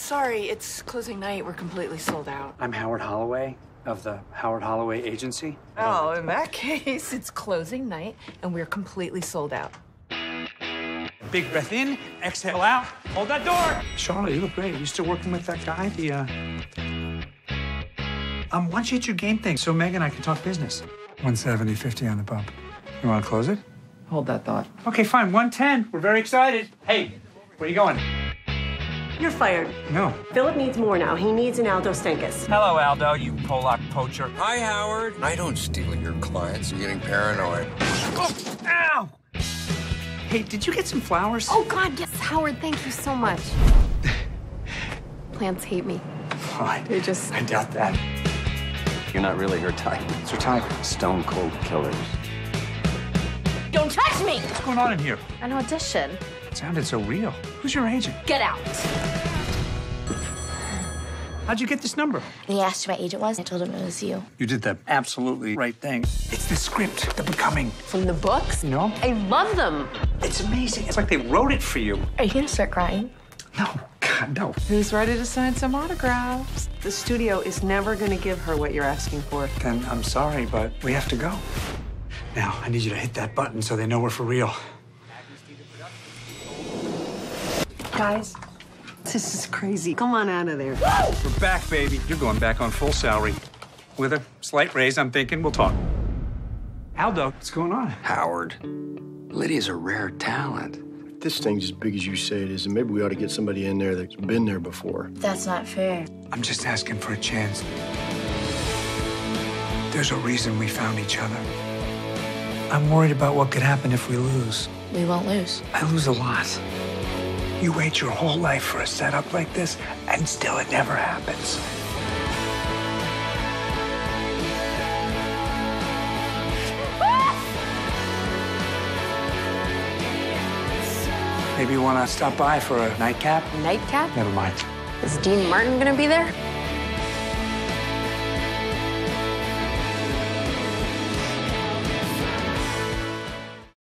Sorry, it's closing night. We're completely sold out. I'm Howard Holloway of the Howard Holloway Agency. Oh, in that case, it's closing night, and we're completely sold out. Big breath in, exhale out. Hold that door. Charlotte, you look great. Are you still working with that guy? Why don't you hit your game thing so Meg and I can talk business? 170, 50 on the bump. You want to close it? Hold that thought. Okay, fine. 110. We're very excited. Hey, where are you going? You're fired. No. Philip needs more now. He needs an Aldo Stenkus. Hello, Aldo, you Polak poacher. Hi, Howard. I don't steal your clients. I'm getting paranoid. Oh, ow! Hey, did you get some flowers? Oh, God, yes. Howard, thank you so much. Plants hate me. Fine. I doubt that. You're not really her type. What's her type? Stone cold killers. Don't touch me! What's going on in here? An audition. It sounded so real. Who's your agent? Get out. How'd you get this number? He asked who my agent was. I told him it was you. You did the absolutely right thing. It's the script, The Becoming. From the books? You know? I love them. It's amazing. It's like they wrote it for you. Are you gonna start crying? No, God, no. Who's ready to sign some autographs? The studio is never going to give her what you're asking for. Then I'm sorry, but we have to go. Now, I need you to hit that button so they know we're for real. Guys, this is crazy. Come on out of there. We're back, baby. You're going back on full salary. With a slight raise, I'm thinking we'll talk. Aldo, what's going on? Howard, Lydia's a rare talent. If this thing's as big as you say it is, and maybe we ought to get somebody in there that's been there before. That's not fair. I'm just asking for a chance. There's a reason we found each other. I'm worried about what could happen if we lose. We won't lose. I lose a lot. You wait your whole life for a setup like this, and still it never happens. Maybe you want to stop by for a nightcap? Nightcap? Never mind. Is Dean Martin gonna be there?